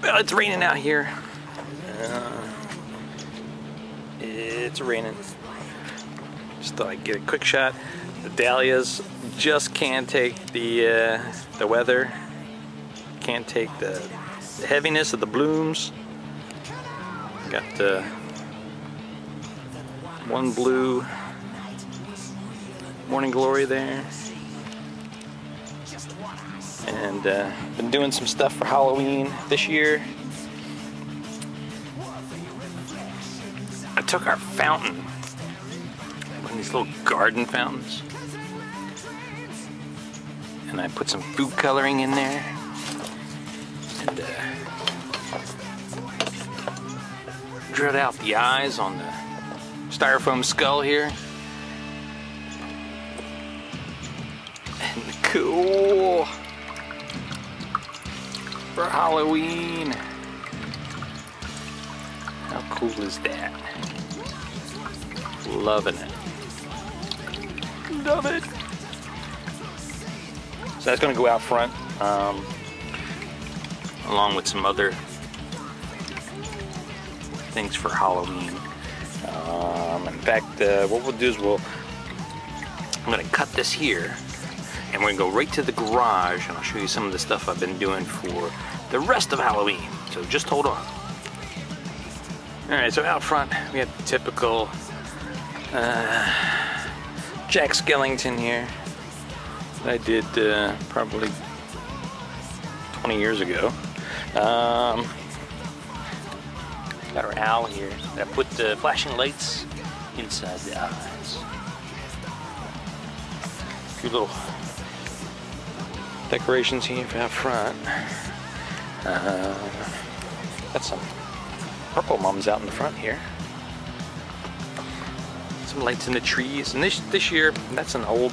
Well, it's raining out here. It's raining. Just thought I'd get a quick shot. The dahlias just can't take the weather. Can't take the heaviness of the blooms. Got one blue morning glory there. And been doing some stuff for Halloween this year. I took our fountain, one of these little garden fountains, and I put some food coloring in there, and drilled out the eyes on the styrofoam skull here. And cool for Halloween. How cool is that? Loving it. Love it. So that's going to go out front, along with some other things for Halloween. In fact, what we'll do is I'm going to cut this here, and we're going to go right to the garage, and I'll show you some of the stuff I've been doing for the rest of Halloween. So just hold on. Alright, so out front we have the typical Jack Skellington here that I did probably 20 years ago. Got our owl here. I put the flashing lights inside the eyes. A few little decorations here for out front. Got some purple mums out in the front here. Some lights in the trees, and this year that's an old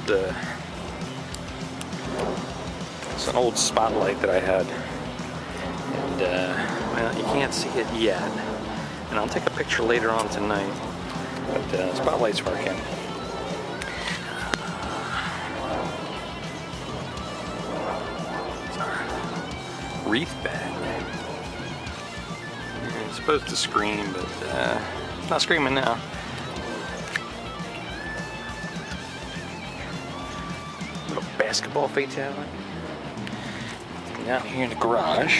it's an old spotlight that I had, and well, you can't see it yet, and I'll take a picture later on tonight, but the spotlight's working. It's our wreath bag. It's supposed to scream, but it's not screaming now. Little basketball fatality. Down here in the garage.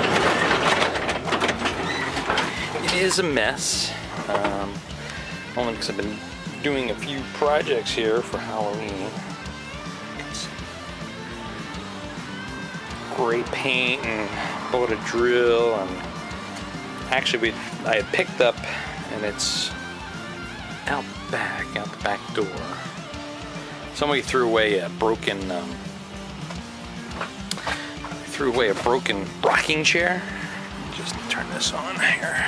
It is a mess. Only because I've been doing a few projects here for Halloween. Gray paint and bought a drill, and actually I had picked up, and it's out the back door. Somebody threw away a broken rocking chair. Just turn this on here.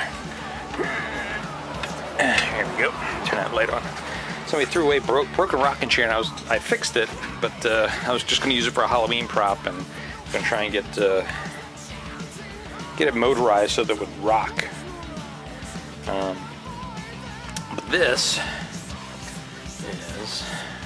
Here we go. Turn that light on. Somebody threw away broken rocking chair, and I fixed it, but I was just going to use it for a Halloween prop, and I'm going to try and get it motorized so that it would rock. But this is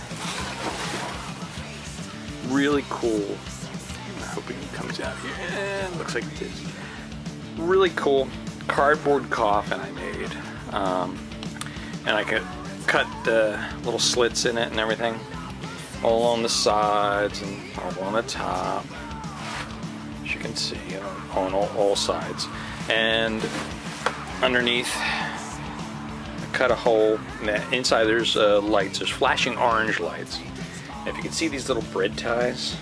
really cool. I'm hoping it comes out here. And it looks like it is. Really cool cardboard coffin I made. And I could cut the little slits in it and everything, all on the sides and all on the top. As you can see, on all sides. And underneath, I cut a hole. And inside there's lights. There's flashing orange lights. And if you can see these little bread ties,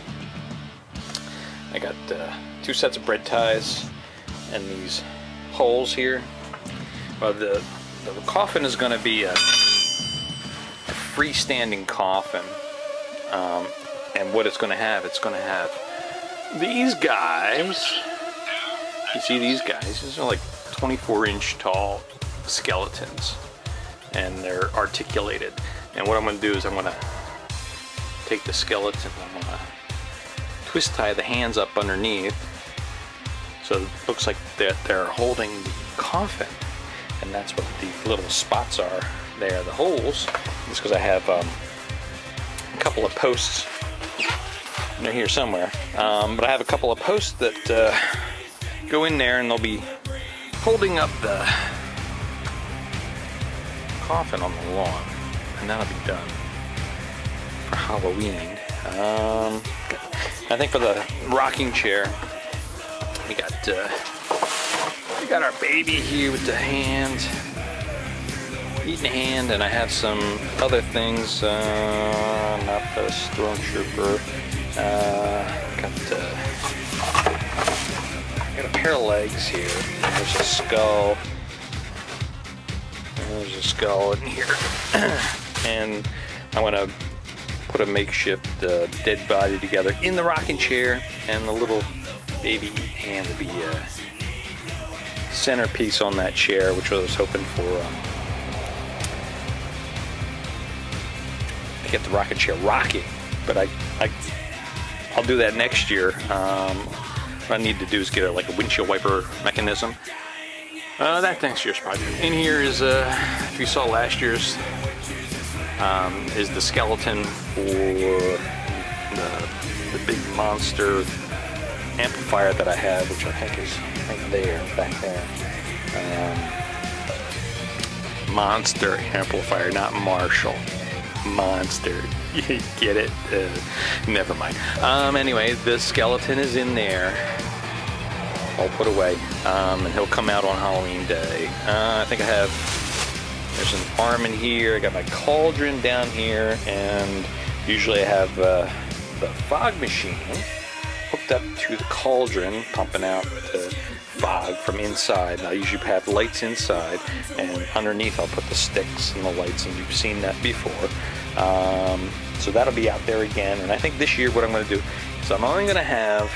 I got 2 sets of bread ties and these holes here. Well, the coffin is going to be a freestanding coffin, and what it's going to have these guys. You see these guys? These are like 24-inch tall skeletons, and they're articulated. And what I'm going to do is I'm going to take the skeleton, I'm going to twist tie the hands up underneath, so it looks like they're holding the coffin, and that's what the little spots are there, the holes. It's because I have a couple of posts. They're here somewhere, but I have a couple of posts that go in there and they'll be holding up the coffin on the lawn, and that'll be done for Halloween. I think for the rocking chair, we got our baby here with the hand, eating hand, and I have some other things. Not the Stormtrooper. Got a pair of legs here. There's a skull. There's a skull in here, and I want to put a makeshift dead body together in the rocking chair, and the little baby hand to be a centerpiece on that chair, which I was hoping for. To get the rocking chair rocking, but I'll do that next year. What I need to do is get a windshield wiper mechanism. That's next year's project. In here is, if you saw last year's, is the skeleton for the big monster amplifier that I have, which I think is right there, back there. Monster amplifier, not Marshall. Monster. You get it? Never mind. Anyway, the skeleton is in there. I'll put away, and he'll come out on Halloween Day. I think there's an arm in here. I got my cauldron down here, and usually I have the fog machine hooked up to the cauldron, pumping out the fog from inside. I usually have lights inside, and underneath I'll put the sticks and the lights, and you've seen that before. So that'll be out there again, and I think this year what I'm going to do is I'm only going to have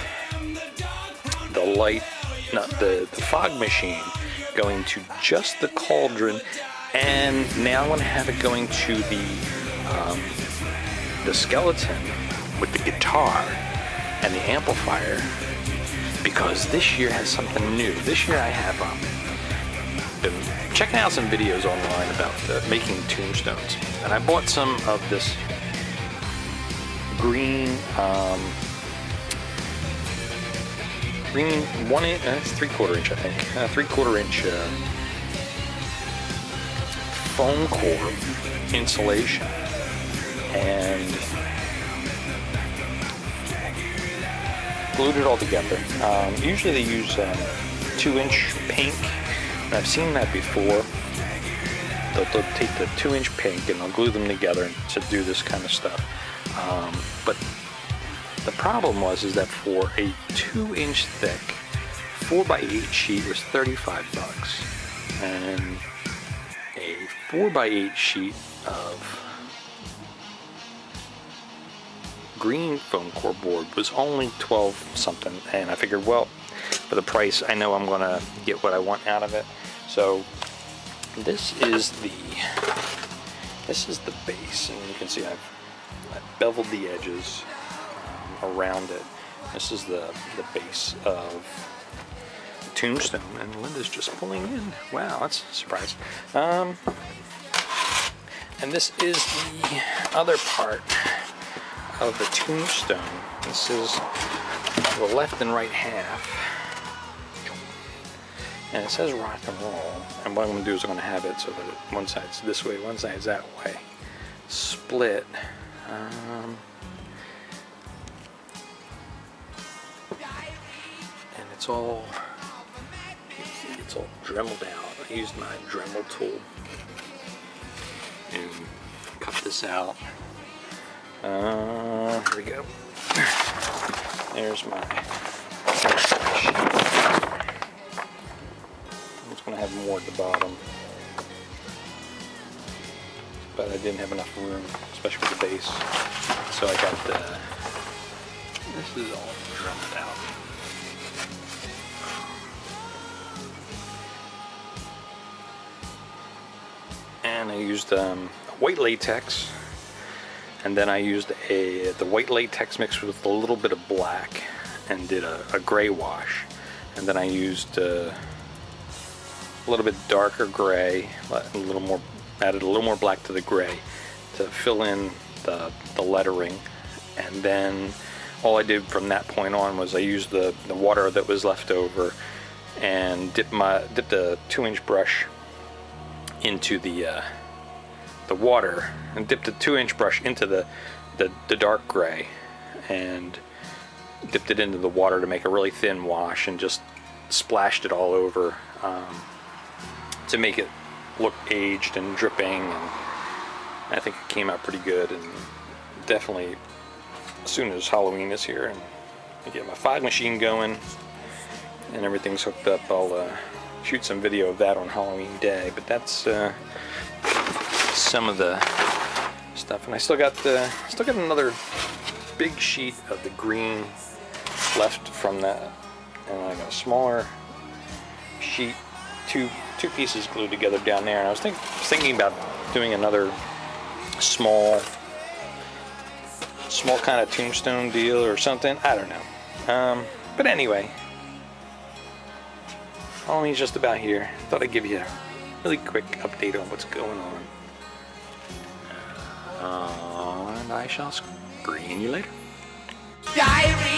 the fog machine going to just the cauldron, and now I want to have it going to the skeleton with the guitar and the amplifier, because this year has something new. This year I have been checking out some videos online about making tombstones, and I bought some of this green 1 inch, it's 3/4 inch, I think, 3/4 inch foam core insulation, and glued it all together. Usually they use 2-inch pink, and I've seen that before. They'll take the 2-inch pink and they'll glue them together to do this kind of stuff. But the problem was that for a 2-inch thick 4x8 sheet was $35, and a 4x8 sheet of green foam core board was only 12 something, and I figured, well, for the price, I know I'm gonna get what I want out of it. So this is the base, and you can see I've beveled the edges around it. This is the base of the tombstone, and Linda's just pulling in. Wow, that's a surprise. And this is the other part of the tombstone. This is the left and right half, and it says rock and roll, and what I'm going to do is I'm going to have it so that one side's this way, one side's that way, split. And it's all dremeled out. I used my Dremel tool and cut this out. Here we go. There's my sheet. I'm just going to have more at the bottom, but I didn't have enough room, especially with the base. So I got this is all dremeled out. And I used white latex, and then I used the white latex mixed with a little bit of black and did a gray wash, and then I used a little bit darker gray, added a little more black to the gray to fill in the lettering, and then all I did from that point on was I used the water that was left over and dipped a 2-inch brush into the water, and dipped a 2-inch brush into the dark gray, and dipped it into the water to make a really thin wash, and just splashed it all over to make it look aged and dripping. And I think it came out pretty good. And definitely, as soon as Halloween is here and I get my fog machine going and everything's hooked up, I'll shoot some video of that on Halloween day. But that's some of the stuff, and I still got another big sheet of the green left from that, and I got a smaller sheet, two pieces glued together down there. And I was thinking about doing another small kind of tombstone deal or something. I don't know. But anyway, Halloween's just about here. Thought I'd give you a really quick update on what's going on. And I shall screen you later. Diary